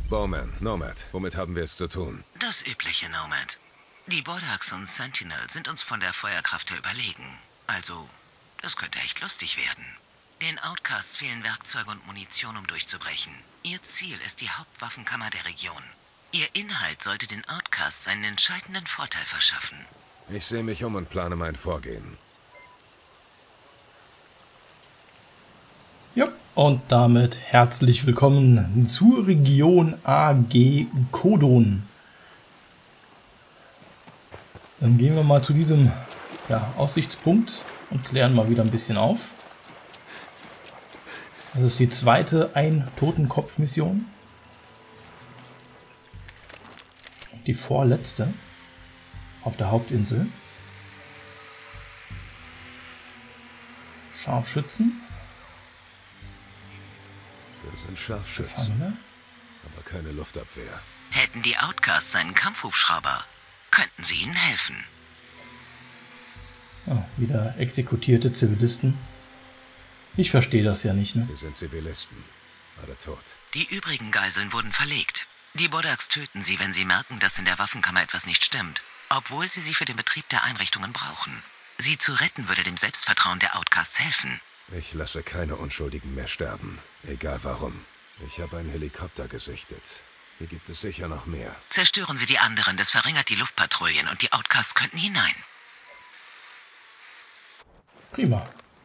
Bowman, Nomad, womit haben wir es zu tun? Das übliche, Nomad. Die Bordax und Sentinel sind uns von der Feuerkraft her überlegen. Also, das könnte echt lustig werden. Den Outcasts fehlen Werkzeuge und Munition, um durchzubrechen. Ihr Ziel ist die Hauptwaffenkammer der Region. Ihr Inhalt sollte den Outcasts einen entscheidenden Vorteil verschaffen. Ich sehe mich um und plane mein Vorgehen. Ja, und damit herzlich willkommen zur Region AG Kodon. Dann gehen wir mal zu diesem Aussichtspunkt und klären mal wieder ein bisschen auf. Das ist die zweite Ein-Totenkopf-Mission. Die vorletzte auf der Hauptinsel. Scharfschützen. Das sind Scharfschützen, aber keine Luftabwehr. Hätten die Outcasts einen Kampfhubschrauber, könnten sie ihnen helfen. Oh, wieder exekutierte Zivilisten. Ich verstehe das ja nicht, ne? Wir sind Zivilisten. Alle tot. Die übrigen Geiseln wurden verlegt. Die Bordax töten sie, wenn sie merken, dass in der Waffenkammer etwas nicht stimmt, obwohl sie für den Betrieb der Einrichtungen brauchen. Sie zu retten würde dem Selbstvertrauen der Outcasts helfen. Ich lasse keine Unschuldigen mehr sterben, egal warum. Ich habe einen Helikopter gesichtet. Hier gibt es sicher noch mehr. Zerstören Sie die anderen, das verringert die Luftpatrouillen und die Outcasts könnten hinein. Prima.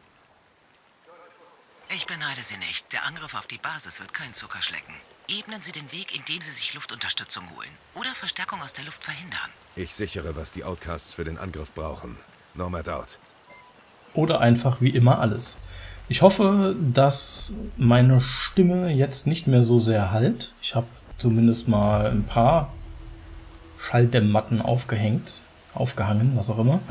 Ich beneide Sie nicht. Der Angriff auf die Basis wird kein Zuckerschlecken. Ebnen Sie den Weg, indem Sie sich Luftunterstützung holen oder Verstärkung aus der Luft verhindern. Ich sichere, was die Outcasts für den Angriff brauchen. Nomad out. Oder einfach wie immer alles. Ich hoffe, dass meine Stimme jetzt nicht mehr so sehr hallt. Ich habe zumindest mal ein paar Schalldämmmatten aufgehangen, was auch immer.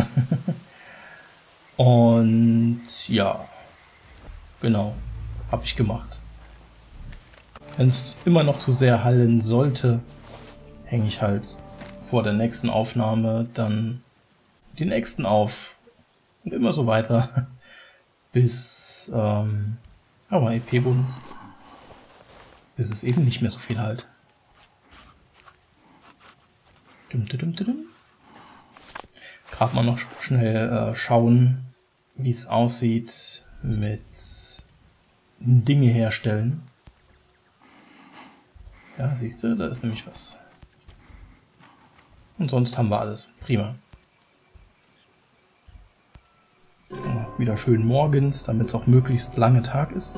Und ja, genau, habe ich gemacht. Wenn es immer noch zu sehr hallen sollte, hänge ich halt vor der nächsten Aufnahme dann die nächsten auf. Und immer so weiter. Bis, aber EP-Bonus. Bis es eben nicht mehr so viel halt. Gerade mal noch schnell schauen, wie es aussieht mit Dinge herstellen. Ja, siehst du, da ist nämlich was. Und sonst haben wir alles. Prima. Wieder schön morgens, damit es auch möglichst lange Tag ist.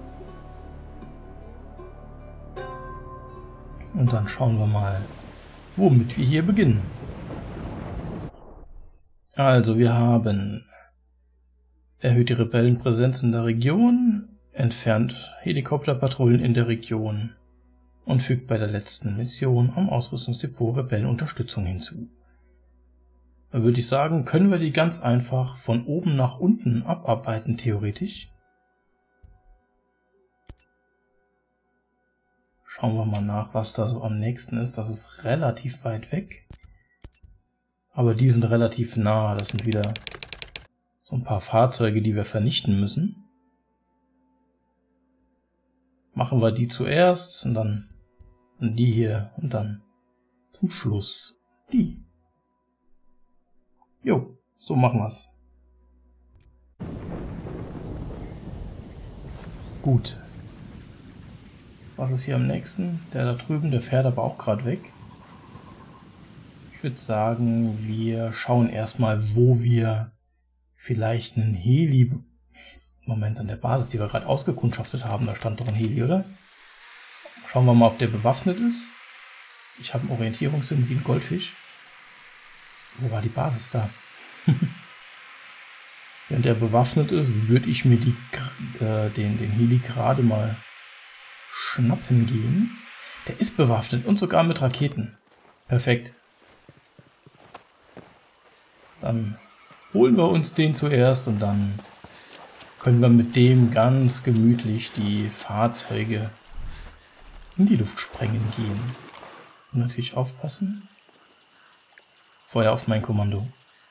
Und dann schauen wir mal, womit wir hier beginnen. Also wir haben erhöht die Rebellenpräsenz in der Region, entfernt Helikopterpatrouillen in der Region und fügt bei der letzten Mission am Ausrüstungsdepot Rebellenunterstützung hinzu. Da würde ich sagen, können wir die ganz einfach von oben nach unten abarbeiten, theoretisch. Schauen wir mal nach, was da so am nächsten ist. Das ist relativ weit weg. Aber die sind relativ nah. Das sind wieder so ein paar Fahrzeuge, die wir vernichten müssen. Machen wir die zuerst und dann die hier und dann zum Schluss die. Jo, so machen wir's. Gut. Was ist hier am nächsten? Der da drüben, der fährt aber auch gerade weg. Ich würde sagen, wir schauen erstmal, wo wir vielleicht einen Heli... Moment, an der Basis, die wir gerade ausgekundschaftet haben, da stand doch ein Heli, oder? Schauen wir mal, ob der bewaffnet ist. Ich habe einen Orientierungssinn wie ein Goldfisch. Wo war die Basis da? Wenn der bewaffnet ist, würde ich mir den Heli gerade mal schnappen gehen. Der ist bewaffnet und sogar mit Raketen. Perfekt. Dann holen wir uns den zuerst und dann können wir mit dem ganz gemütlich die Fahrzeuge in die Luft sprengen gehen. Und natürlich aufpassen. Feuer auf mein Kommando.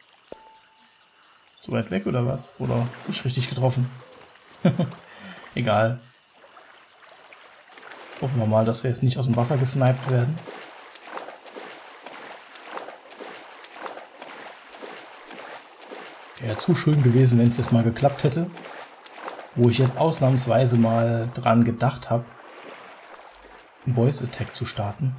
So weit weg oder was? Oder nicht richtig getroffen? Egal. Hoffen wir mal, dass wir jetzt nicht aus dem Wasser gesniped werden. Wäre zu schön gewesen, wenn es jetzt mal geklappt hätte. Wo ich jetzt ausnahmsweise mal dran gedacht habe, einen Voice Attack zu starten.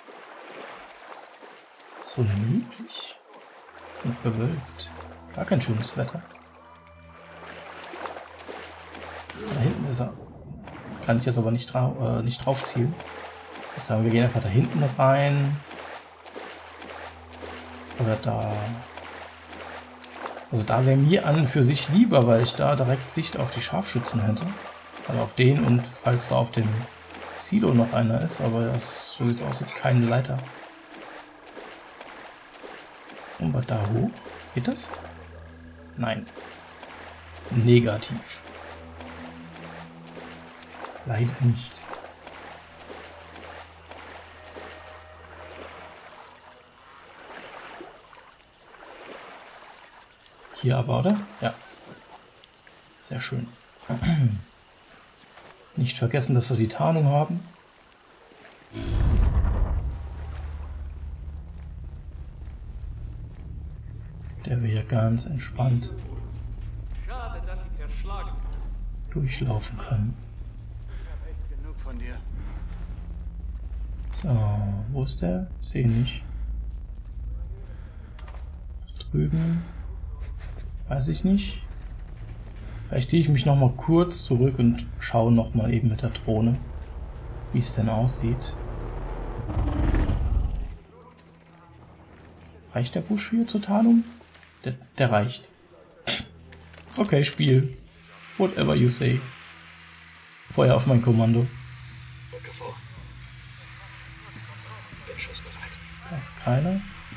So nämlich und bewölkt. Gar kein schönes Wetter. Da hinten ist er. Kann ich jetzt aber nicht drauf zielen. Ich sage, wir gehen einfach da hinten rein. Oder da. Also da wäre mir an und für sich lieber, weil ich da direkt Sicht auf die Scharfschützen hätte. Also auf den und falls da auf dem Silo noch einer ist, aber das, so wie es aussieht, keine Leiter. Und wir da hoch? Geht das? Nein. Negativ. Leider nicht. Hier aber, oder? Ja. Sehr schön. Nicht vergessen, dass wir die Tarnung haben. Der wir hier ganz entspannt durchlaufen können. So, wo ist der? Sehe nicht. Drüben. Weiß ich nicht. Vielleicht ziehe ich mich noch mal kurz zurück und schaue noch mal eben mit der Drohne, wie es denn aussieht. Reicht der Busch hier zur Tarnung? Der reicht. Okay, Spiel. Whatever you say. Feuer auf mein Kommando. Da ist keiner.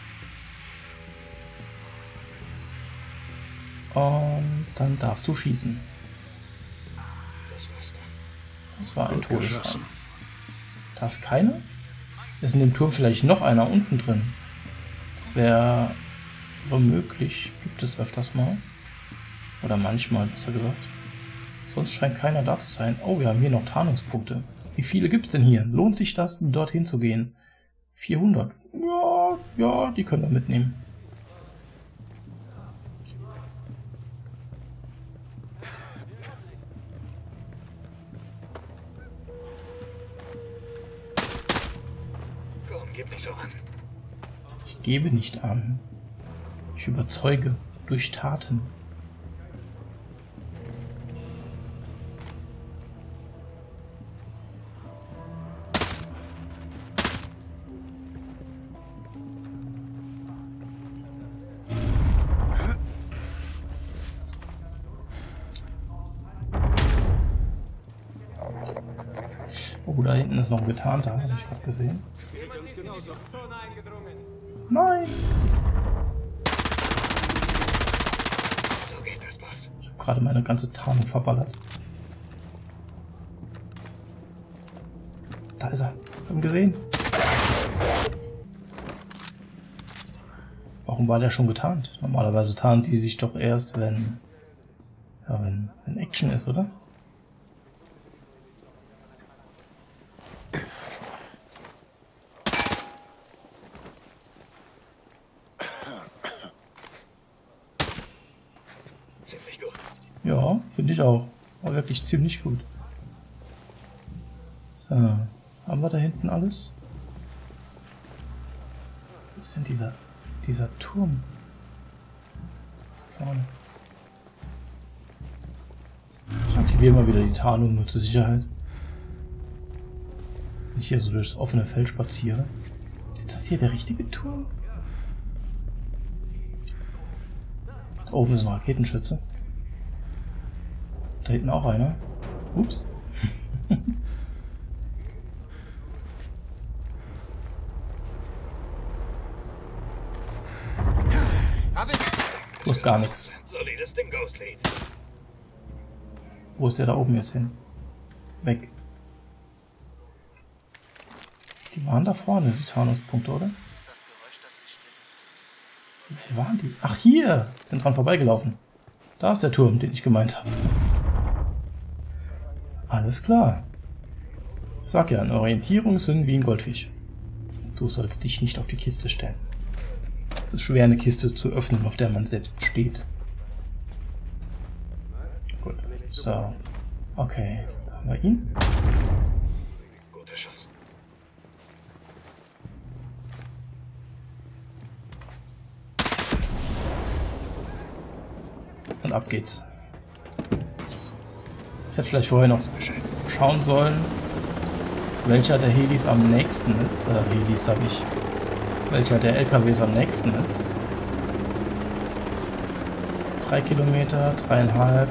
Und dann darfst du schießen. Das war ein Todesschrein. Da ist keiner? Ist in dem Turm vielleicht noch einer unten drin? Das wäre womöglich. Gibt es öfters mal. Oder manchmal, besser gesagt. Sonst scheint keiner da zu sein. Oh, wir haben hier noch Tarnungspunkte. Wie viele gibt es denn hier? Lohnt sich das, dorthin zu gehen? 400. Ja, die können wir mitnehmen. Gib nicht so an. Ich gebe nicht an. Ich überzeuge durch Taten. Oh, da hinten ist noch ein Getarnter, habe ich gerade gesehen. Nein! Ich habe gerade meine ganze Tarnung verballert. Da ist er. Ich habe ihn gesehen. Warum war der schon getarnt? Normalerweise tarnt die sich doch erst, wenn Action ist, oder? Ziemlich gut. Ja, finde ich auch. War wirklich ziemlich gut. So, haben wir da hinten alles? Wo ist denn dieser Turm? Vorne. Ich aktiviere mal wieder die Tarnung, nur zur Sicherheit. Wenn ich hier so durchs offene Feld spaziere. Ist das hier der richtige Turm? Da oben ist ein Raketenschütze. Da hinten auch einer. Ups. Du hast gar nichts. Solides Ding, Ghostlead. Wo ist der da oben jetzt hin? Weg. Die waren da vorne, die Tarnungspunkte, oder? Wie viel waren die? Ach, hier! Bin dran vorbeigelaufen. Da ist der Turm, den ich gemeint habe. Alles klar. Ich sag ja, eine Orientierung sind wie ein Goldfisch. Du sollst dich nicht auf die Kiste stellen. Es ist schwer, eine Kiste zu öffnen, auf der man selbst steht. Gut. So. Okay. Da haben wir ihn. Guter Schuss. Und ab geht's. Ich hätte vielleicht vorher noch schauen sollen, welcher der Helis am nächsten ist. Helis sag ich. Welcher der LKWs am nächsten ist. 3 Kilometer, 3,5,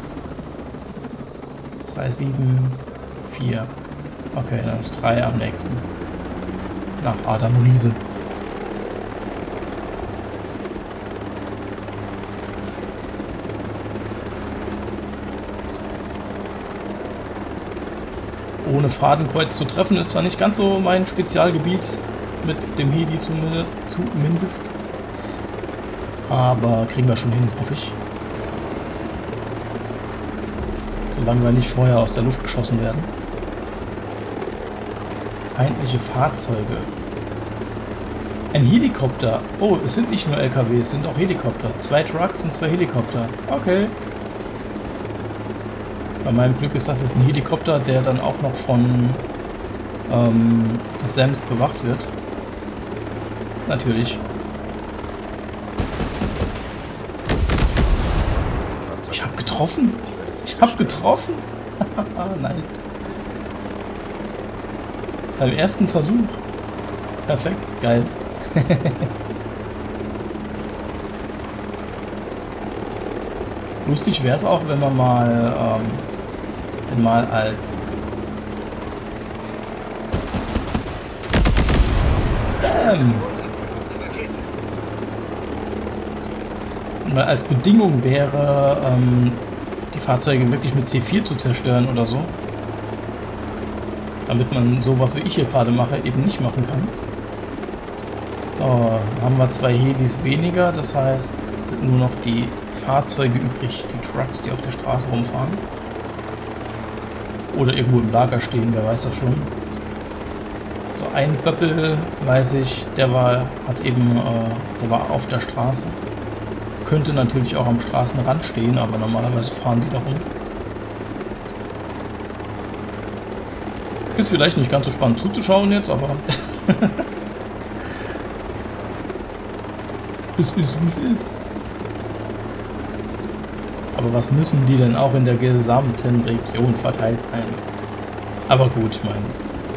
3,7, 4. Okay, dann ist 3 am nächsten. Nach Adam Riese. Ohne Fadenkreuz zu treffen ist zwar nicht ganz so mein Spezialgebiet, mit dem Heli zumindest. Aber kriegen wir schon hin, hoffe ich. Solange wir nicht vorher aus der Luft geschossen werden. Feindliche Fahrzeuge. Ein Helikopter. Oh, es sind nicht nur LKW, es sind auch Helikopter. 2 Trucks und 2 Helikopter. Okay. Bei meinem Glück ist das jetzt ein Helikopter, der dann auch noch von Sams bewacht wird. Natürlich. Ich habe getroffen. Ich habe getroffen. Nice. Beim ersten Versuch. Perfekt. Geil. Lustig wäre es auch, wenn man mal als mal als Bedingung wäre, die Fahrzeuge wirklich mit C4 zu zerstören oder so. Damit man sowas wie ich hier gerade mache eben nicht machen kann. So, haben wir 2 Helis weniger, das heißt, es sind nur noch die Fahrzeuge übrig, die Trucks, die auf der Straße rumfahren. Oder irgendwo im Lager stehen, wer weiß das schon. So, ein Böppel, weiß ich, der war auf der Straße. Könnte natürlich auch am Straßenrand stehen, aber normalerweise fahren die da rum. Ist vielleicht nicht ganz so spannend zuzuschauen jetzt, aber es ist wie es ist. Aber was müssen die denn auch in der gesamten Region verteilt sein? Aber gut, ich meine,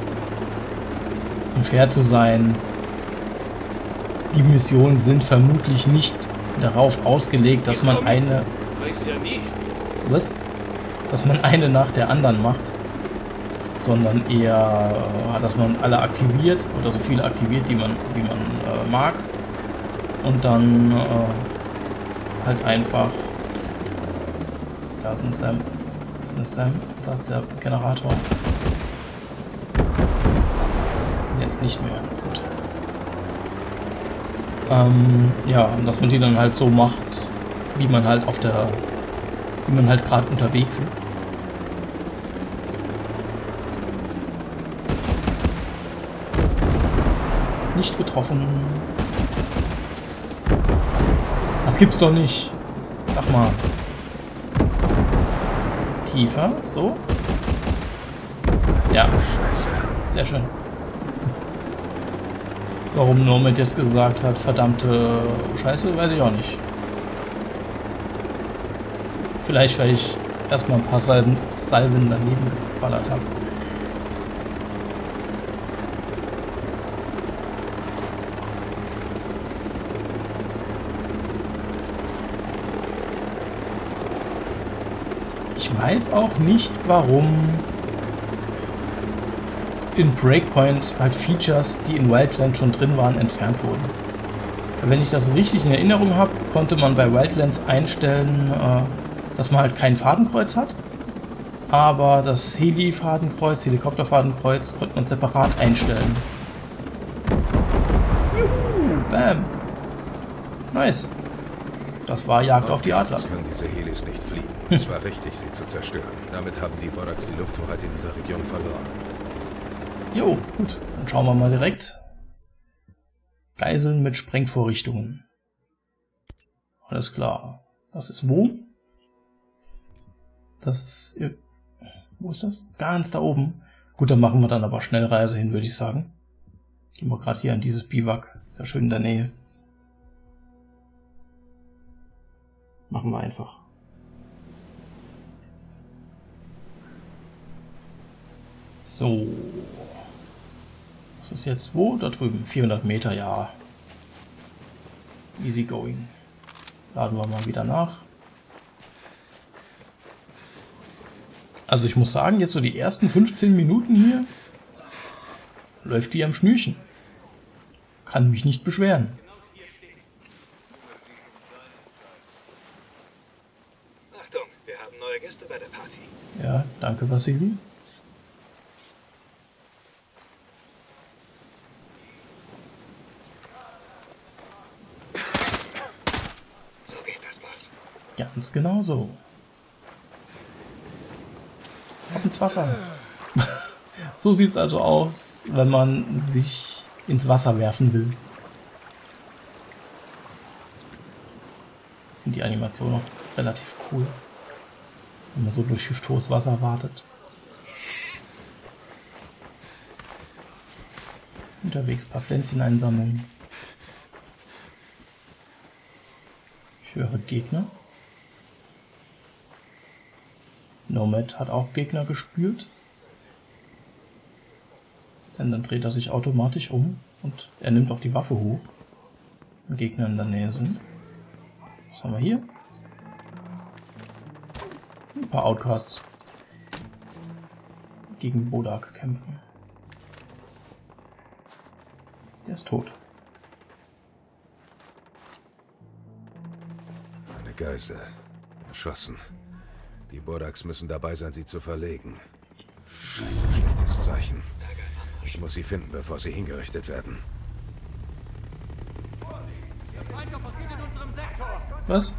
um fair zu sein, die Missionen sind vermutlich nicht darauf ausgelegt, dass man eine... Was? Dass man eine nach der anderen macht, sondern eher, dass man alle aktiviert oder so viele aktiviert, wie man mag, und dann halt einfach... Da ist ein Sam. Das ist eine Sam. Da ist der Generator. Jetzt nicht mehr. Gut. Ja, und dass man die dann halt so macht, wie man halt gerade unterwegs ist. Nicht getroffen. Das gibt's doch nicht. Sag mal. Tiefer, so. Ja. Sehr schön. Warum Nomad jetzt gesagt hat, verdammte Scheiße, weiß ich auch nicht. Vielleicht, weil ich erstmal ein paar Salven daneben geballert habe. Ich weiß auch nicht, warum in Breakpoint halt Features, die in Wildlands schon drin waren, entfernt wurden. Wenn ich das richtig in Erinnerung habe, konnte man bei Wildlands einstellen, dass man halt kein Fadenkreuz hat, aber das Heli-Fadenkreuz, Helikopter-Fadenkreuz konnte man separat einstellen. Bam! Nice! Das war Jagd auf die Adler. Können diese Helis nicht fliegen. Es war richtig, sie zu zerstören. Damit haben die Bodaks die Lufthoheit in dieser Region verloren. Jo, gut. Dann schauen wir mal direkt. Geiseln mit Sprengvorrichtungen. Alles klar. Das ist wo? Das ist... Wo ist das? Ganz da oben. Gut, dann machen wir dann aber Schnellreise hin, würde ich sagen. Gehen wir gerade hier an dieses Biwak. Ist ja schön in der Nähe. Machen wir einfach. So. Was ist jetzt wo? Da drüben. 400 Meter, ja. Easy going. Laden wir mal wieder nach. Also ich muss sagen, jetzt so die ersten 15 Minuten hier läuft die am Schnürchen. Kann mich nicht beschweren. Achtung, wir haben neue Gäste bei der Party. Ja, danke Vasili. So geht das, Boss. Ganz genau so. Ab ins Wasser. So sieht es also aus, wenn man sich ins Wasser werfen will. Und die Animation auch relativ cool. Wenn man so durch hüfthohes Wasser wartet. Unterwegs ein paar Pflänzchen einsammeln. Ich höre Gegner. Nomad hat auch Gegner gespürt. Denn dann dreht er sich automatisch um und er nimmt auch die Waffe hoch, wenn Gegner in der Nähe sind. Was haben wir hier? Ein paar Outcasts gegen Bodak kämpfen. Der ist tot. Eine Geisel. Erschossen. Die Bodaks müssen dabei sein, sie zu verlegen. Scheiße, schlechtes Zeichen. Ich muss sie finden, bevor sie hingerichtet werden. Was?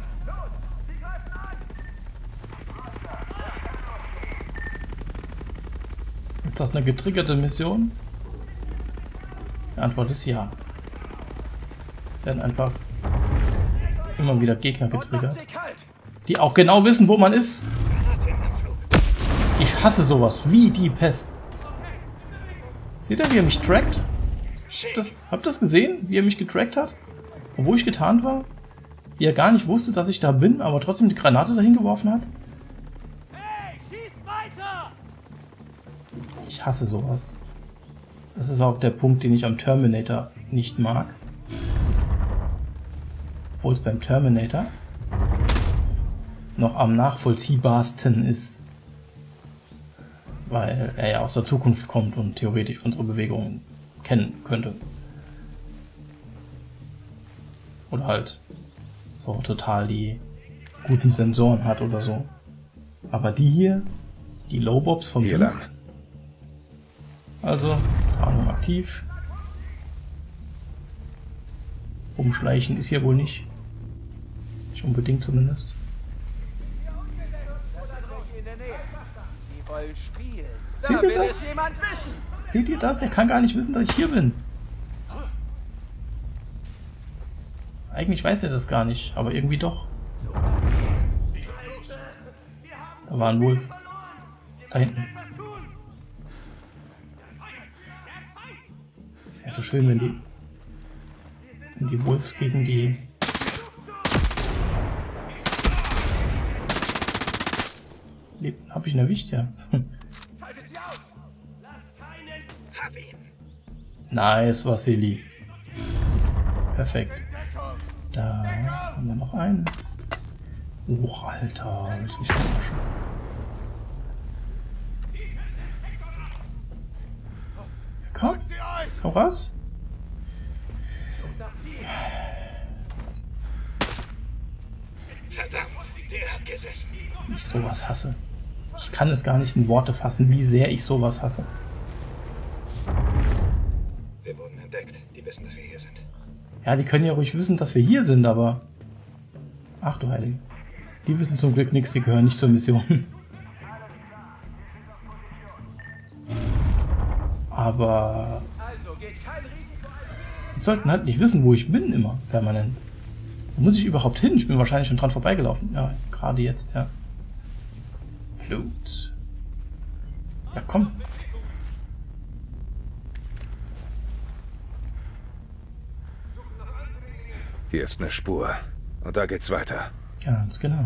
Ist das eine getriggerte Mission? Die Antwort ist ja. Werden einfach immer wieder Gegner getriggert, die auch genau wissen, wo man ist. Ich hasse sowas wie die Pest. Seht ihr, wie er mich trackt? Habt ihr das gesehen, wie er mich getrackt hat? Obwohl ich getarnt war? Wie er gar nicht wusste, dass ich da bin, aber trotzdem die Granate dahin geworfen hat? Hey, schieß weiter! Ich hasse sowas. Das ist auch der Punkt, den ich am Terminator nicht mag. Obwohl es beim Terminator noch am nachvollziehbarsten ist. Weil er ja aus der Zukunft kommt und theoretisch unsere Bewegungen kennen könnte. Oder halt so total die guten Sensoren hat oder so. Aber die hier, die Lowbobs vom Hier Dienst. Also, Tarnung aktiv. Umschleichen ist hier wohl nicht. Nicht unbedingt zumindest. Die wollen spielen. Seht ihr das? Jemand wissen? Seht ihr das? Der kann gar nicht wissen, dass ich hier bin. Eigentlich weiß er das gar nicht, aber irgendwie doch. Da war ein Wolf. Da hinten. Ist ja so schön, wenn die Wolves gegen die... Hab ich ihn erwischt, ja. Hab ihn. Nice, Vasili. Perfekt. Da haben wir noch einen. Oh, Alter. Das ist verarschen. Komm. Komm raus. Verdammt, der hat gesessen. Ich sowas hasse. Ich kann es gar nicht in Worte fassen, wie sehr ich sowas hasse. Wir wurden entdeckt. Die wissen, dass wir hier sind. Ja, die können ja ruhig wissen, dass wir hier sind, aber... Ach du Heilige. Die wissen zum Glück nichts, die gehören nicht zur Mission. Aber Also geht kein Risiko ein. die sollten halt nicht wissen, wo ich bin immer, permanent. Wo muss ich überhaupt hin? Ich bin wahrscheinlich schon dran vorbeigelaufen. Ja, gerade jetzt, ja. Blut. Ja, komm. Hier ist eine Spur. Und da geht's weiter. Ganz genau.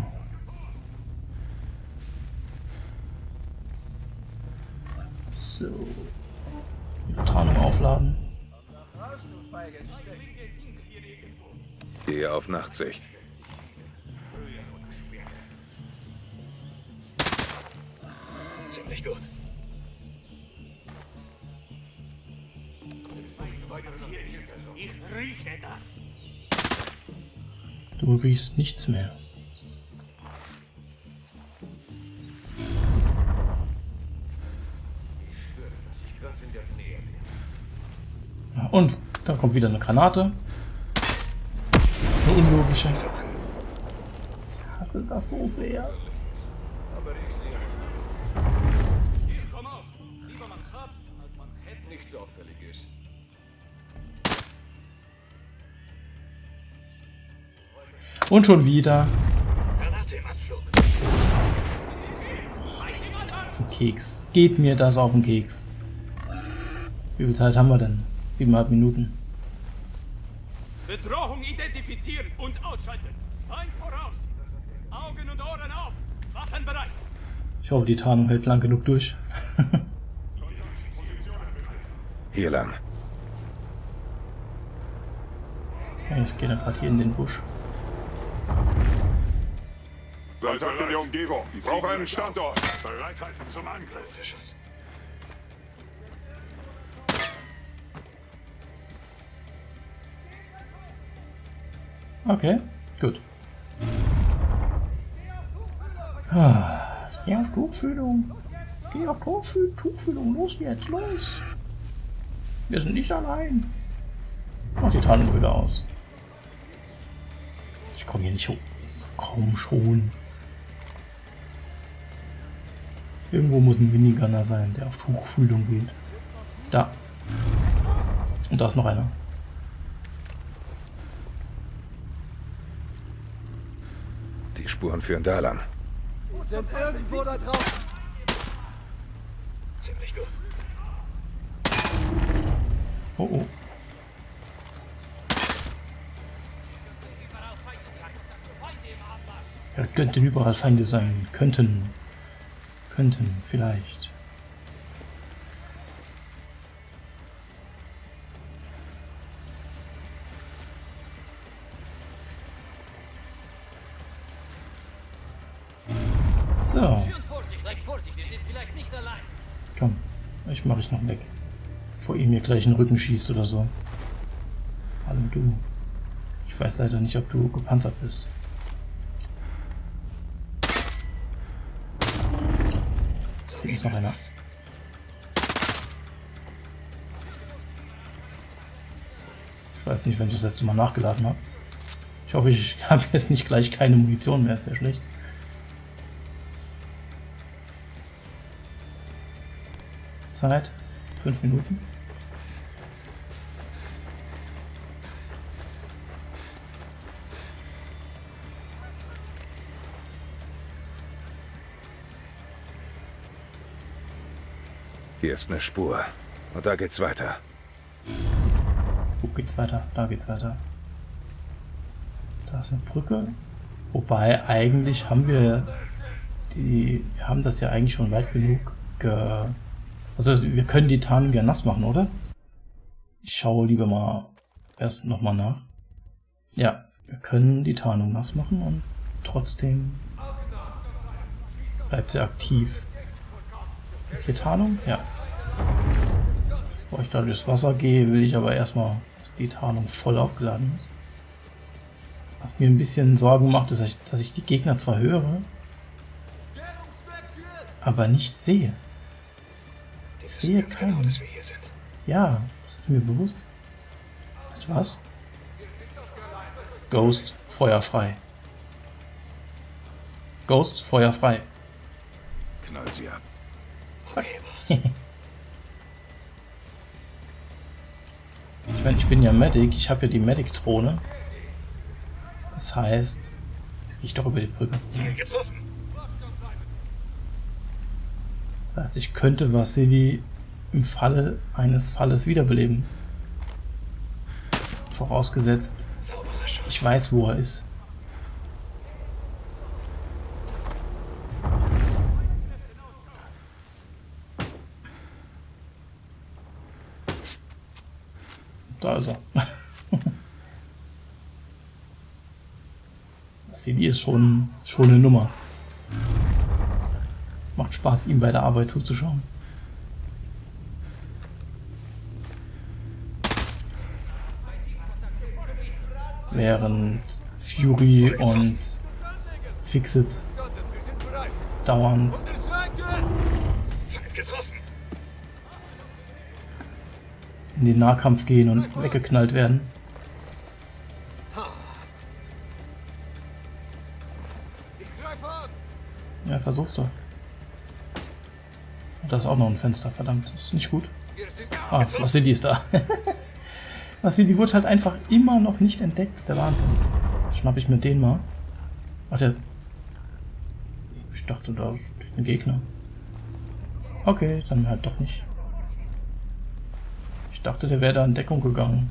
So. Die Tarnung aufladen. Raus, du feiges Stück. Gehe auf Nachtsicht. Ziemlich gut. Ich rieche das. Du riechst nichts mehr. Ja, und da kommt wieder eine Granate. Eine unlogische. Ich hasse das so sehr. Komm auf. Lieber man hat, als man hätte. Nicht so auffällig ist. Und schon wieder. Granate im Anflug. Auf den Keks. Geht mir das auf den Keks. Wie viel Zeit haben wir denn? 7,5 Minuten. Bedrohung identifizieren und ausschalten. Feind voraus. Augen und Ohren auf. Waffen bereit. Ich hoffe, die Tarnung hält lang genug durch. Hier lang. Ich gehe dann gerade hier in den Busch. Kontakt in der Umgebung. Ich brauche einen Standort. Bereithalten zum Angriff. Schuss. Okay, gut. Geh auf Tuchfühlung. Geh auf Tuchfühlung. Los jetzt, los. Wir sind nicht allein. Mach die Tarnung wieder aus. Ich komme hier nicht hoch. Komm schon. Irgendwo muss ein Minigunner sein, der auf Tuchfühlung geht. Da. Und da ist noch einer. Die Spuren führen da lang. Sind irgendwo da draußen. Ziemlich gut. Oh oh. Ja, könnten überall Feinde sein. Könnten, vielleicht. So. Vorsicht, wir sind vielleicht nicht allein. Komm, ich mache ich noch weg. Bevor ihr mir gleich in den Rücken schießt oder so. Hallo du. Ich weiß leider nicht, ob du gepanzert bist. Hier ist noch einer. Ich weiß nicht, wenn ich das letzte Mal nachgeladen habe. Ich hoffe, ich habe jetzt nicht gleich keine Munition mehr. Sehr schlecht. Zeit 5 Minuten. Hier ist eine Spur. Und da geht's weiter. Wo geht's weiter? Da geht's weiter. Da ist eine Brücke. Wobei eigentlich haben wir haben das ja eigentlich schon weit genug also wir können die Tarnung ja nass machen, oder? Ich schaue lieber mal erst nochmal nach. Ja, wir können die Tarnung nass machen und trotzdem bleibt sie aktiv. Ist das hier Tarnung? Ja. Bevor ich da durchs Wasser gehe, will ich aber erstmal, dass die Tarnung voll aufgeladen ist. Was mir ein bisschen Sorgen macht, ist, dass ich die Gegner zwar höre, aber nicht sehe. Ich sehe keinen. Genau, dass wir hier sind. Ja, das ist mir bewusst. Weißt du was? Ghost, Feuer frei. Ghost, Feuer frei. Knall sie ab. Zack. Ich meine, ich bin ja Medic, ich habe ja die Medic-Drohne. Das heißt, jetzt gehe ich doch über die Brücke. Das heißt, ich könnte Vasili im Falle eines Falles wiederbeleben. Vorausgesetzt, ich weiß, wo er ist. Da ist er. Vasili ist schon eine Nummer. Macht Spaß, ihm bei der Arbeit zuzuschauen. Während Fury und Fixit dauernd in den Nahkampf gehen und weggeknallt werden. Ja, versuch's doch. Da ist auch noch ein Fenster, verdammt, das ist nicht gut. Ah, Vasili ist da. Vasili wurde halt einfach immer noch nicht entdeckt, das ist der Wahnsinn. Schnapp ich mir den mal. Ach, der... Ich dachte, da steht ein Gegner. Okay, dann halt doch nicht. Ich dachte, der wäre da in Deckung gegangen.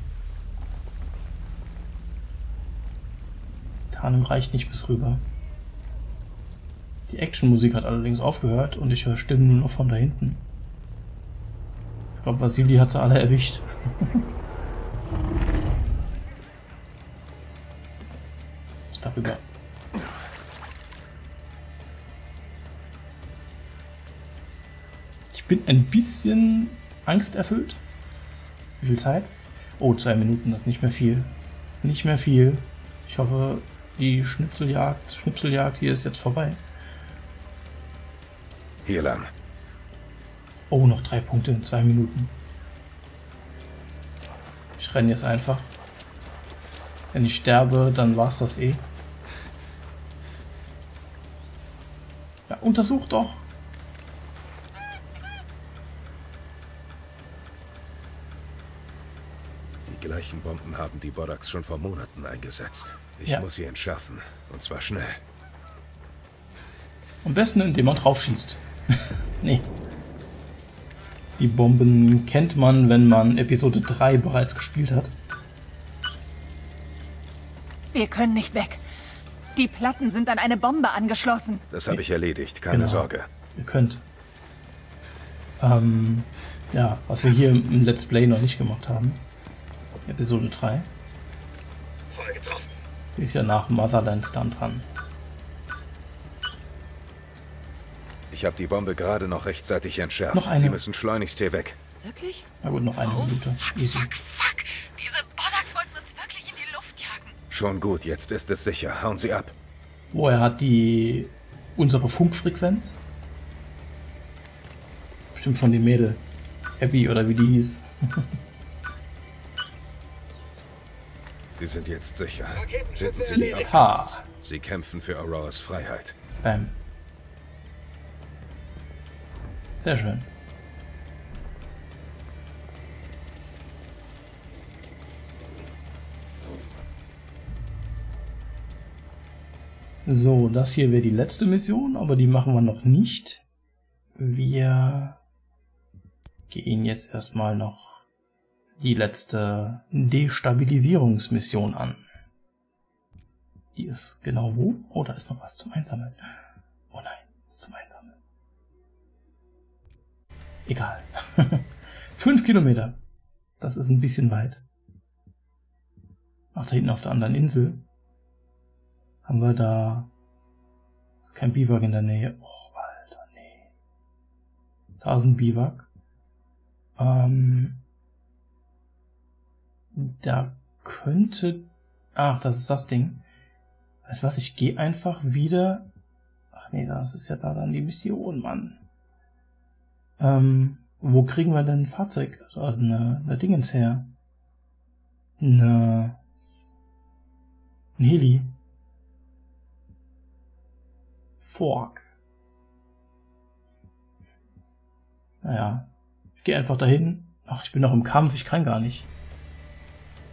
Tarnung reicht nicht bis rüber. Die Actionmusik hat allerdings aufgehört und ich höre Stimmen nur noch von da hinten. Ich glaube, Vasili hat sie alle erwischt. Ich darüber. Ich bin ein bisschen angsterfüllt. Wie viel Zeit? Oh, 2 Minuten, das ist nicht mehr viel. Das ist nicht mehr viel. Ich hoffe, die Schnipseljagd hier ist jetzt vorbei. Hier lang. Oh, noch 3 Punkte in 2 Minuten. Ich renne jetzt einfach. Wenn ich sterbe, dann war's das eh. Ja, untersuch doch! Die gleichen Bomben haben die Bodaks schon vor Monaten eingesetzt. Ich muss sie entschärfen. Und zwar schnell. Am besten, indem man drauf schießt. Nee. Die Bomben kennt man, wenn man Episode 3 bereits gespielt hat. Wir können nicht weg. Die Platten sind an eine Bombe angeschlossen. Das habe ich erledigt, keine Sorge. Ihr könnt. Ja, was wir hier im Let's Play noch nicht gemacht haben. Episode 3. Voll getroffen. Die ist ja nach Motherlands dann dran. Ich habe die Bombe gerade noch rechtzeitig entschärft. Noch eine. Sie müssen schleunigst hier weg. Wirklich? Na gut, noch 1 Minute. Easy. Fuck. Diese Bodaks wollten uns wirklich in die Luft jagen. Schon gut, jetzt ist es sicher. Hauen Sie ab. Woher hat die unsere Funkfrequenz? Bestimmt von dem Mädel. Abby oder wie die hieß. Sie sind jetzt sicher. Finden Sie die Ha. Outcasts. Sie kämpfen für Auroras Freiheit. Bam. Sehr schön. So, das hier wäre die letzte Mission, aber die machen wir noch nicht. Wir gehen jetzt erstmal noch die letzte Destabilisierungsmission an. Die ist genau wo? Oh, da ist noch was zum Einsammeln. Oh nein, was zum Einsammeln. Egal. 5 Kilometer. Das ist ein bisschen weit. Ach, da hinten auf der anderen Insel haben wir da... Ist kein Biwak in der Nähe. Och, Alter, nee. Da ist ein Biwak. Da könnte... Ach, das ist das Ding. Weißt du was, ich gehe einfach wieder... Ach nee, das ist ja da dann die Mission, Mann. Wo kriegen wir denn ein Fahrzeug? Eine Dingens her? Ein Heli. Fork. Naja. Ich gehe einfach dahin. Ach, ich bin noch im Kampf, ich kann gar nicht.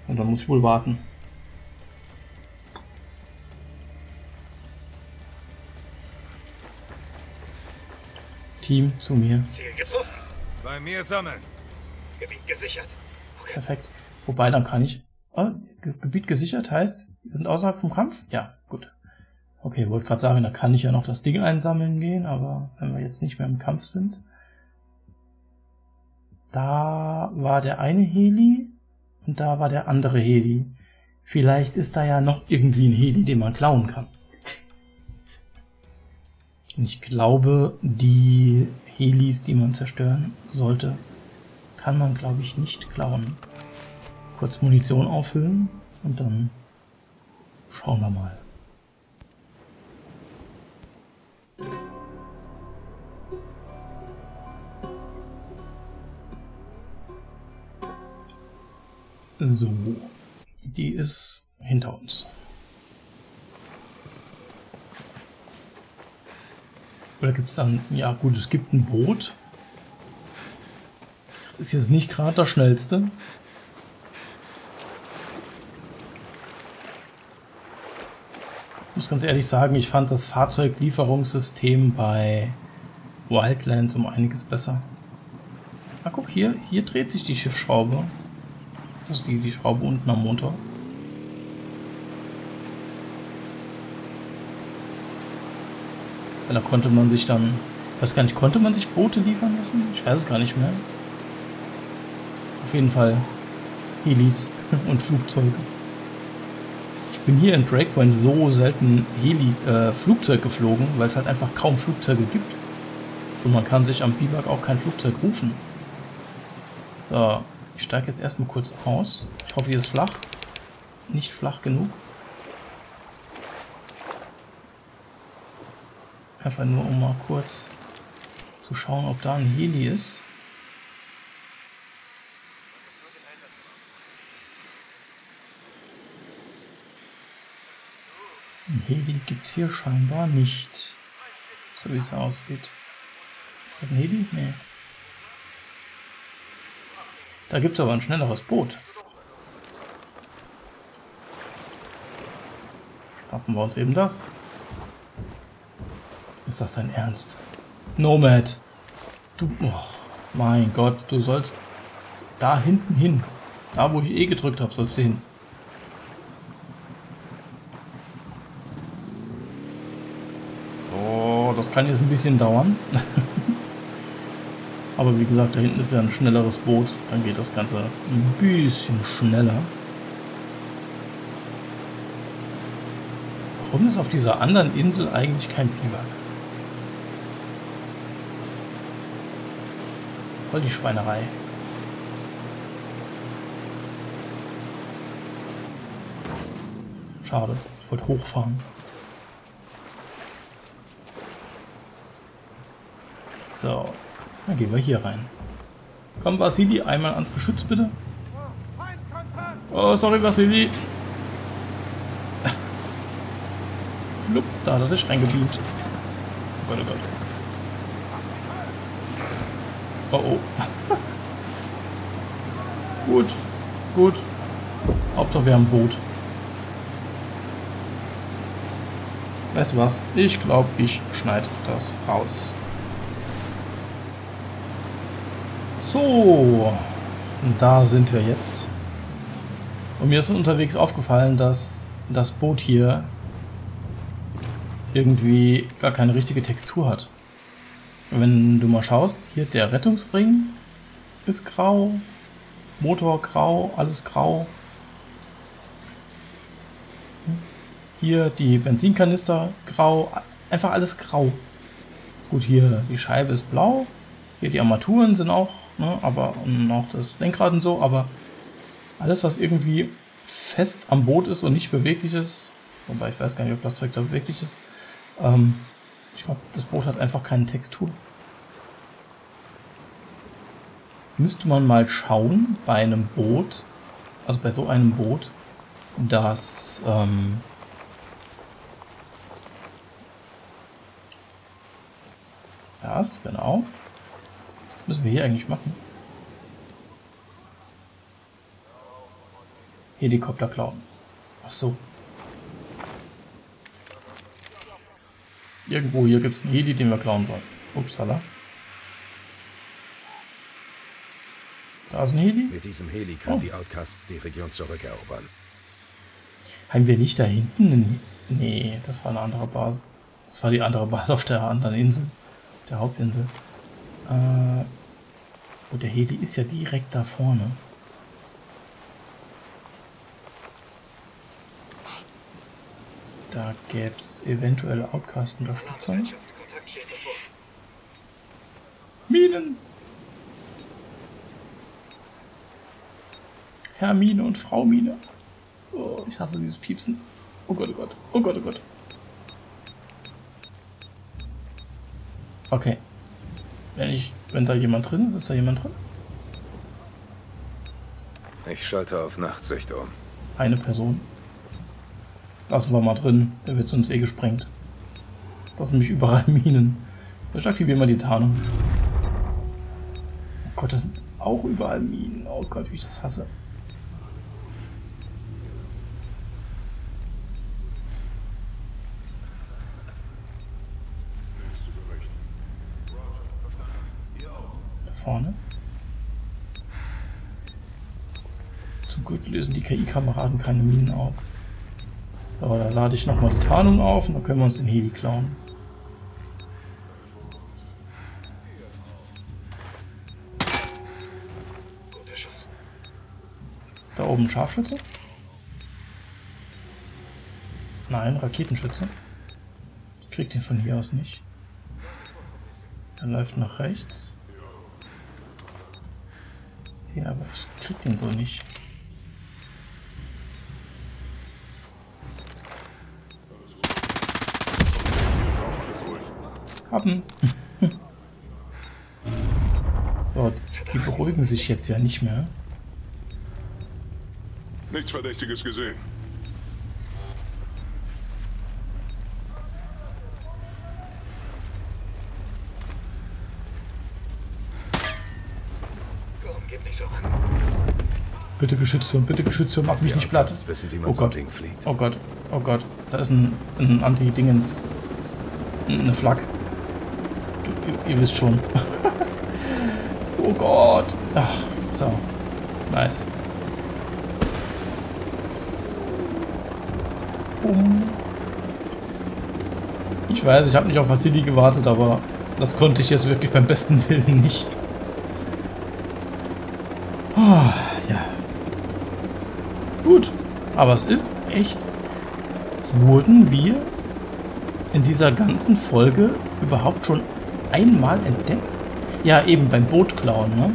Und dann muss ich wohl warten. Team zu mir. Ziel getroffen. Bei mir sammeln. Gebiet gesichert. Okay. Perfekt. Wobei, dann kann ich... Gebiet gesichert heißt, wir sind außerhalb vom Kampf? Ja, gut. Okay, wollte gerade sagen, da kann ich ja noch das Ding einsammeln gehen, aber wenn wir jetzt nicht mehr im Kampf sind... Da war der eine Heli und da war der andere Heli. Vielleicht ist da ja noch irgendwie ein Heli, den man klauen kann. Und ich glaube, die Helis, die man zerstören sollte, kann man, glaube ich, nicht klauen. Kurz Munition auffüllen und dann schauen wir mal. So, die ist hinter uns. Oder gibt es dann... Ja gut, es gibt ein Boot. Das ist jetzt nicht gerade das schnellste. Ich muss ganz ehrlich sagen, ich fand das Fahrzeuglieferungssystem bei Wildlands um einiges besser. Ah, guck, hier dreht sich die Schiffsschraube. Das ist die Schraube unten am Motor. Da konnte man sich dann... Ich weiß gar nicht, konnte man sich Boote liefern lassen? Ich weiß es gar nicht mehr. Auf jeden Fall Helis und Flugzeuge. Ich bin hier in Breakpoint so selten Flugzeug geflogen, weil es halt einfach kaum Flugzeuge gibt. Und man kann sich am Biwak auch kein Flugzeug rufen. So, ich steige jetzt erstmal kurz aus. Ich hoffe, hier ist flach. Nicht flach genug. Einfach nur, um mal kurz zu schauen, ob da ein Heli ist. Ein Heli gibt es hier scheinbar nicht. So wie es aussieht. Ist das ein Heli? Nee. Da gibt es aber ein schnelleres Boot. Schnappen wir uns eben das. Ist das dein Ernst? Nomad! Du... Oh, mein Gott, du sollst da hinten hin. Da, wo ich E gedrückt habe, sollst du hin. So, das kann jetzt ein bisschen dauern. Aber wie gesagt, da hinten ist ja ein schnelleres Boot. Dann geht das Ganze ein bisschen schneller. Warum ist auf dieser anderen Insel eigentlich kein Biwak? Voll die Schweinerei. Schade, ich wollte hochfahren. So, dann gehen wir hier rein. Komm, Vasili, einmal ans Geschütz, bitte. Oh, sorry, Vasili. Flupp, da hat er sich reingebeamt. Oh Gott, oh Gott. Oh, oh. Gut, gut. Hauptsache wir haben ein Boot. Weißt du was? Ich glaube, ich schneide das raus. So, da sind wir jetzt. Und mir ist unterwegs aufgefallen, dass das Boot hier irgendwie gar keine richtige Textur hat. Wenn du mal schaust, hier der Rettungsring ist grau, Motor grau, alles grau. Hier die Benzinkanister grau, einfach alles grau. Gut, hier die Scheibe ist blau, hier die Armaturen sind auch, ne, aber auch das Lenkrad und so, aber alles, was irgendwie fest am Boot ist und nicht beweglich ist, wobei ich weiß gar nicht, ob das Zeug da beweglich ist, ich glaube, das Boot hat einfach keine Textur. Müsste man mal schauen bei einem Boot, also bei so einem Boot, das das, genau. Das müssen wir hier eigentlich machen. Helikopter klauen. Ach so. Irgendwo hier gibt es einen Heli, den wir klauen sollen. Upsala. Da ist ein Heli. Mit diesem Heli können die Outcasts die Region zurückerobern. Haben wir nicht da hinten einen... Nee, das war eine andere Basis. Das war die andere Basis auf der anderen Insel. Der Hauptinsel. Und der Heli ist ja direkt da vorne. Da gäbe es eventuelle Outcast-Unterstützung. Minen! Herr Mine und Frau Mine. Oh, ich hasse dieses Piepsen. Oh Gott, oh Gott. Oh Gott, oh Gott. Okay. Wenn da jemand drin ist, da jemand drin? Ich schalte auf Nachtsicht um. Eine Person. Lassen wir mal drin. Der wird sonst eh gesprengt. Das sind nämlich überall Minen. Ich aktiviere mal die Tarnung. Oh Gott, das sind auch überall Minen. Oh Gott, wie ich das hasse. Vorne. Zum Glück lösen die KI-Kameraden keine Minen aus. So, da lade ich nochmal die Tarnung auf und dann können wir uns den Heli klauen. Ist da oben ein Scharfschütze? Nein, Raketenschütze. Ich krieg den von hier aus nicht. Er läuft nach rechts. Ja, aber ich krieg den so nicht. Haben. So, die beruhigen sich jetzt ja nicht mehr. Nichts Verdächtiges gesehen. Bitte Geschützturm, mach mich nicht platt. Wissen, wie man Oh so ein Gott, Ding fliegt. oh Gott, oh Gott. Da ist ein Anti-Dingens... eine Flak. Ihr wisst schon. Oh Gott. Ach, so. Nice. Ich weiß, ich habe nicht auf Vasili gewartet, aber das konnte ich jetzt wirklich beim besten Willen nicht. Oh, ja. Gut, aber es ist echt... Wurden wir in dieser ganzen Folge überhaupt schon einmal entdeckt? Ja, eben beim Boot klauen, ne?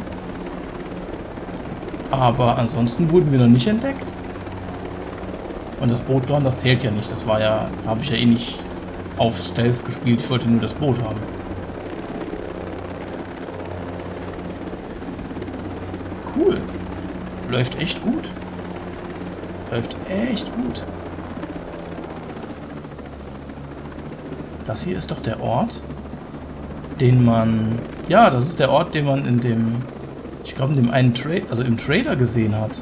Aber ansonsten wurden wir noch nicht entdeckt. Und das Boot klauen, das zählt ja nicht. Das war ja... habe ich ja eh nicht auf Stealth gespielt. Ich wollte nur das Boot haben. Cool. Läuft echt gut. Läuft echt gut. Das hier ist doch der Ort, den man... Ja, das ist der Ort, den man in dem... Ich glaube, in dem einen im Trailer gesehen hat.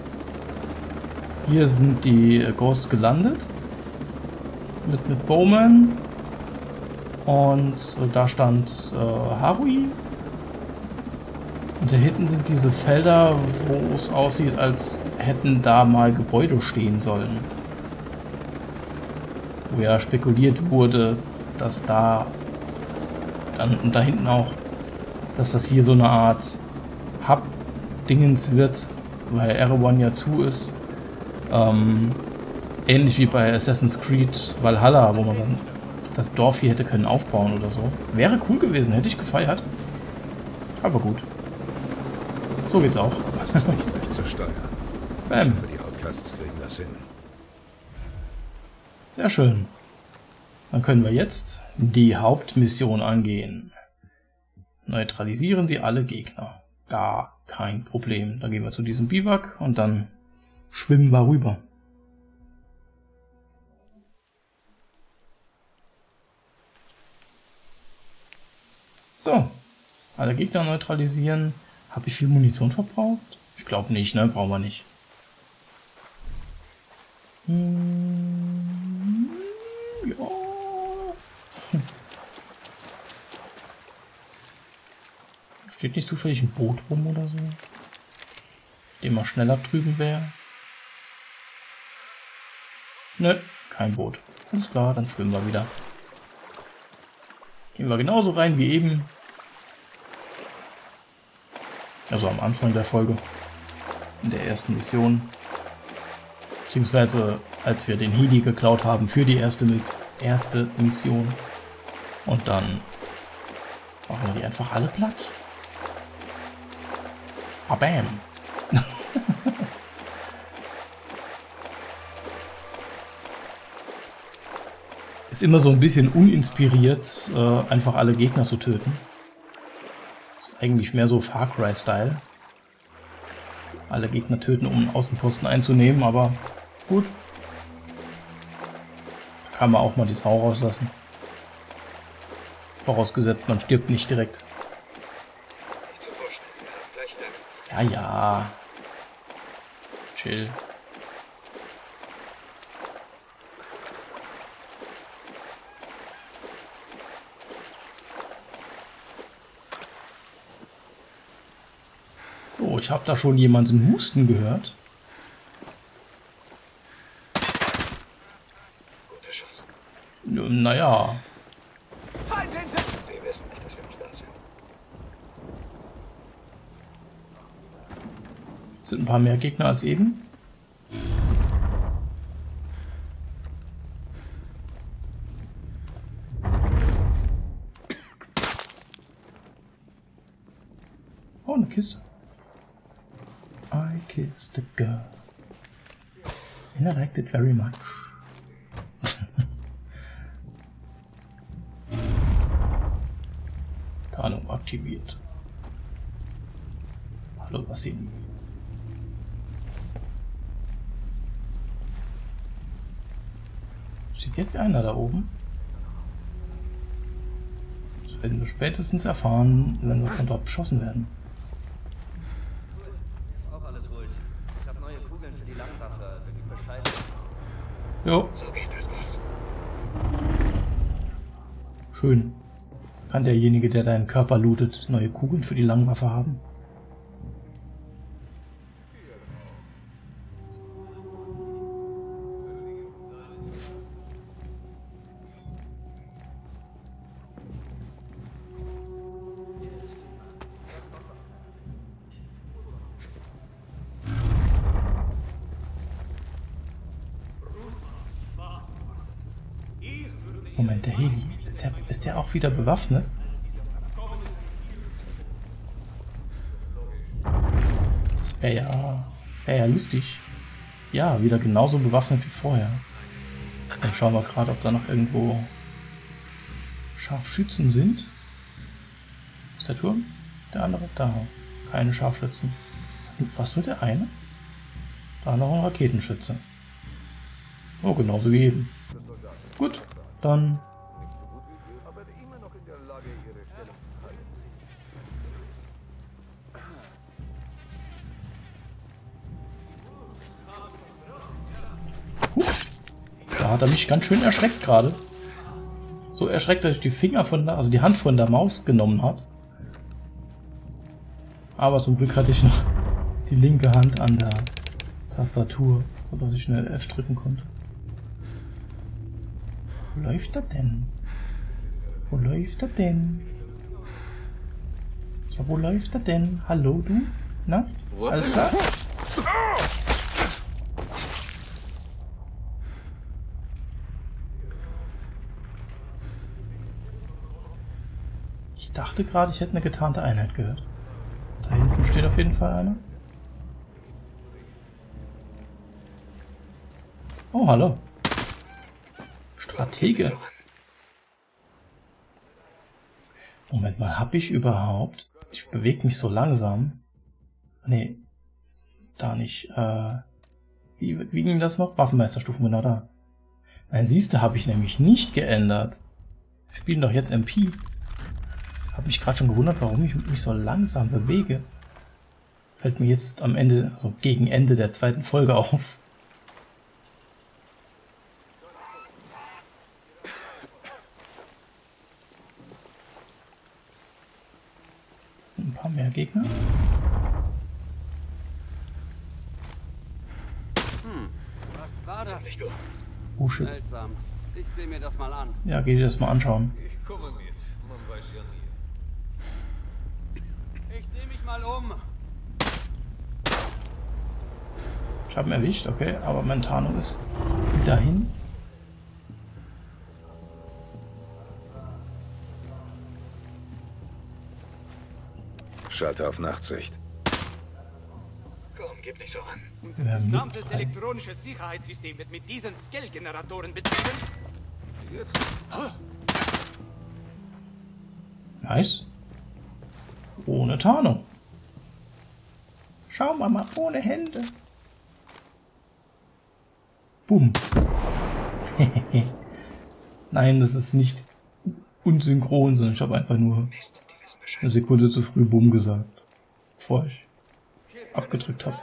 Hier sind die Ghosts gelandet. Mit Bowman. Und da stand Harui. Und da hinten sind diese Felder, wo es aussieht, als hätten da mal Gebäude stehen sollen. Wo ja spekuliert wurde, dass da dann und da hinten auch, dass das hier so eine Art Hub-Dingens wird, weil Erewhon ja zu ist. Ähnlich wie bei Assassin's Creed Valhalla, wo man dann das Dorf hier hätte können aufbauen oder so. Wäre cool gewesen, hätte ich gefeiert. Aber gut. So geht's auch. Das ist nicht leicht zu steuern. Bam. Ich hoffe, die Outcasts kriegen das hin. Sehr schön. Dann können wir jetzt die Hauptmission angehen. Neutralisieren Sie alle Gegner. Gar kein Problem. Dann gehen wir zu diesem Biwak und dann schwimmen wir rüber. So. Alle Gegner neutralisieren. Habe ich viel Munition verbraucht? Ich glaube nicht, ne? Brauchen wir nicht. Ja. Steht nicht zufällig ein Boot rum oder so? Dem mal schneller drüben wäre. Nö, kein Boot. Alles klar, dann schwimmen wir wieder. Gehen wir genauso rein wie eben. Also am Anfang der Folge. In der ersten Mission. Beziehungsweise als wir den Heli geklaut haben für die erste Mission. Und dann machen wir die einfach alle platt. Ah, bam. Ist immer so ein bisschen uninspiriert, einfach alle Gegner zu töten. Ist eigentlich mehr so Far Cry-Style. Alle Gegner töten, um einen Außenposten einzunehmen, aber gut. Da kann man auch mal die Sau rauslassen. Vorausgesetzt, man stirbt nicht direkt. Ja, ja. Chill. So, ich habe da schon jemanden husten gehört. Guter Schuss. Naja. Sie wissen nicht, dass wir nicht da sind. Sind ein paar mehr Gegner als eben. Oh, eine Kiste. I kissed a girl. And I liked it very much. Tarnung aktiviert. Hallo, was sehen wir? Steht jetzt einer da oben? Das werden wir spätestens erfahren, wenn wir von dort beschossen werden. Auch alles ruhig. Ich habe neue Kugeln für die Langwaffe, also gib Bescheid. Jo. So geht das, Boss. Schön. Kann derjenige, der deinen Körper lootet, neue Kugeln für die Langwaffe haben? Moment, der Heli. Ist der auch wieder bewaffnet? Das wäre ja lustig. Ja, wieder genauso bewaffnet wie vorher. Dann schauen wir gerade, ob da noch irgendwo Scharfschützen sind. Ist der Turm? Der andere? Da. Keine Scharfschützen. Was wird der eine? Da noch ein Raketenschütze. Oh, genauso wie eben. Gut, dann... Da hat er mich ganz schön erschreckt gerade. So erschreckt, dass ich die Finger von der, also die Hand von der Maus genommen hat. Aber zum Glück hatte ich noch die linke Hand an der Tastatur, sodass ich schnell F drücken konnte. Wo läuft er denn? Wo läuft er denn? Ja, wo läuft er denn? Hallo, du? Na? Alles klar? Ich dachte gerade, ich hätte eine getarnte Einheit gehört. Da hinten steht auf jeden Fall einer. Oh, hallo. Stratege. Moment mal, hab ich überhaupt... Ich bewege mich so langsam. Nee, da nicht. Wie ging das noch? Waffenmeisterstufen, genau da. Nein, siehste, habe ich nämlich nicht geändert. Wir spielen doch jetzt MP. Habe mich gerade schon gewundert, warum ich mich so langsam bewege. Fällt mir jetzt am Ende, also gegen Ende der zweiten Folge auf. Gegner? Was war das? Oh shit. Seltsam. Ich sehe mir das mal an. Ja, geh dir das mal anschauen. Ich komme mit. Man weiß ja nie. Ich sehe mich mal um. Ich habe ihn erwischt, okay, aber meine Tarnung ist dahin. Schalter auf Nachtsicht. Komm, gib nicht so an. Unser gesamtes elektronisches Sicherheitssystem wird mit diesen Skill-Generatoren betrieben. Jetzt. Nice. Ohne Tarnung. Schau mal, ohne Hände. Boom. Nein, das ist nicht unsynchron, sondern ich habe einfach nur eine Sekunde zu früh Boom gesagt, bevor ich abgedrückt habe.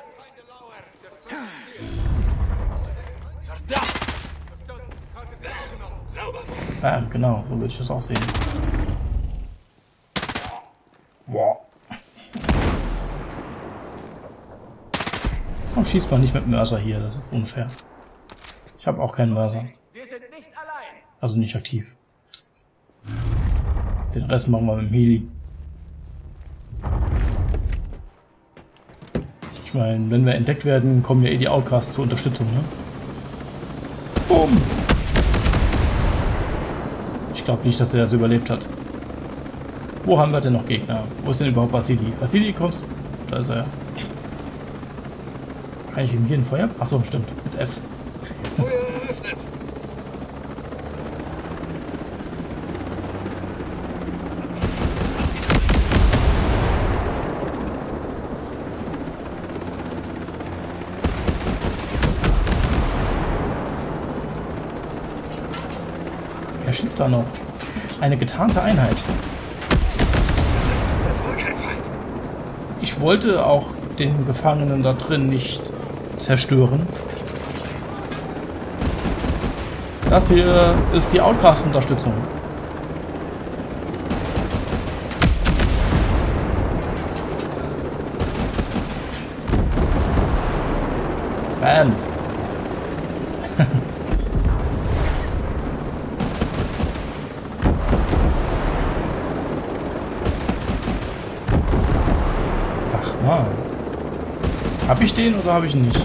Ja, genau, so würde ich das auch sehen. Wow. Und schießt man nicht mit Mörser hier, das ist unfair. Ich habe auch keinen Mörser. Wir sind nicht allein. Also nicht aktiv. Den Rest machen wir mit dem Heli. Ich meine, wenn wir entdeckt werden, kommen ja eh die Outcasts zur Unterstützung, ne? Boom! Ich glaube nicht, dass er das überlebt hat. Wo haben wir denn noch Gegner? Wo ist denn überhaupt Vasili? Vasili, kommst? Da ist er. Kann ich ihm hier ein Feuer? Achso, stimmt. Mit F. Feuer eröffnet. Er schießt da noch. Eine getarnte Einheit. Das war kein Feind. Ich wollte auch den Gefangenen da drin nicht zerstören. Das hier ist die Outcast-Unterstützung. Bams. Sag mal. Hab ich den oder habe ich ihn nicht?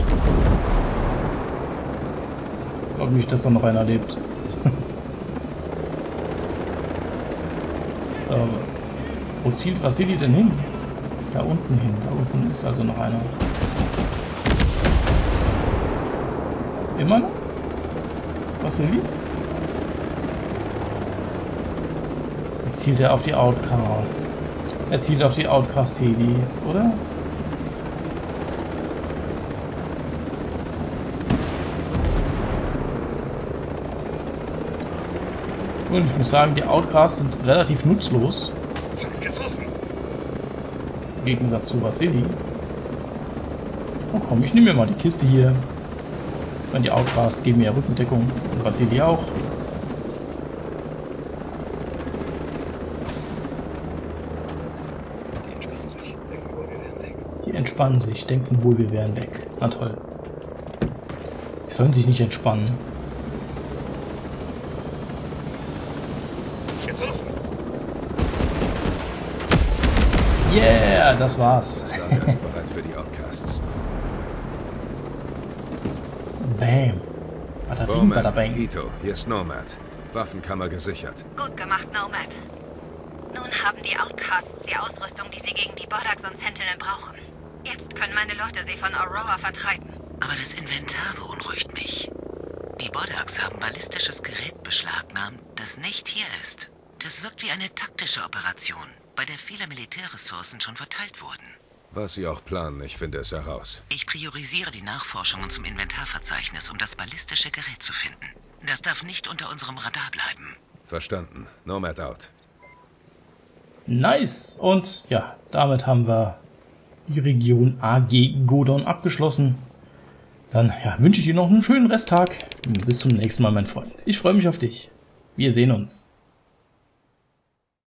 Ich glaube nicht, dass da noch einer lebt. So. Wo zielt Vasili denn hin? Da unten hin. Da unten ist also noch einer. Immer noch? Vasili? Jetzt zielt er auf die Outcasts. Er zielt auf die Outcast-Helis, oder? Und ich muss sagen, die Outcasts sind relativ nutzlos. Im Gegensatz zu Vasili. Oh komm, ich nehme mir mal die Kiste hier. Wenn die Outcasts geben mir Rückendeckung. Und Vasili auch. Die entspannen sich, denken wohl, wir wären weg. Na toll. Die sollen sich nicht entspannen. Yeah, das war's. Das Lager ist bereit für die Outcasts. Bam. Badabing, badabang. Ito, hier ist Nomad. Waffenkammer gesichert. Gut gemacht, Nomad. Nun haben die Outcasts die Ausrüstung, die sie gegen die Bodax und Sentinel brauchen. Jetzt können meine Leute sie von Aurora vertreiben. Aber das Inventar beunruhigt mich. Die Bodax haben ballistisches Gerät beschlagnahmt, das nicht hier ist. Das wirkt wie eine taktische Operation, bei der viele Militärressourcen schon verteilt wurden. Was sie auch planen, ich finde es heraus. Ich priorisiere die Nachforschungen zum Inventarverzeichnis, um das ballistische Gerät zu finden. Das darf nicht unter unserem Radar bleiben. Verstanden. Nomad out. Nice. Und ja, damit haben wir die Region AG Godon abgeschlossen. Dann ja, wünsche ich dir noch einen schönen Resttag. Bis zum nächsten Mal, mein Freund. Ich freue mich auf dich. Wir sehen uns.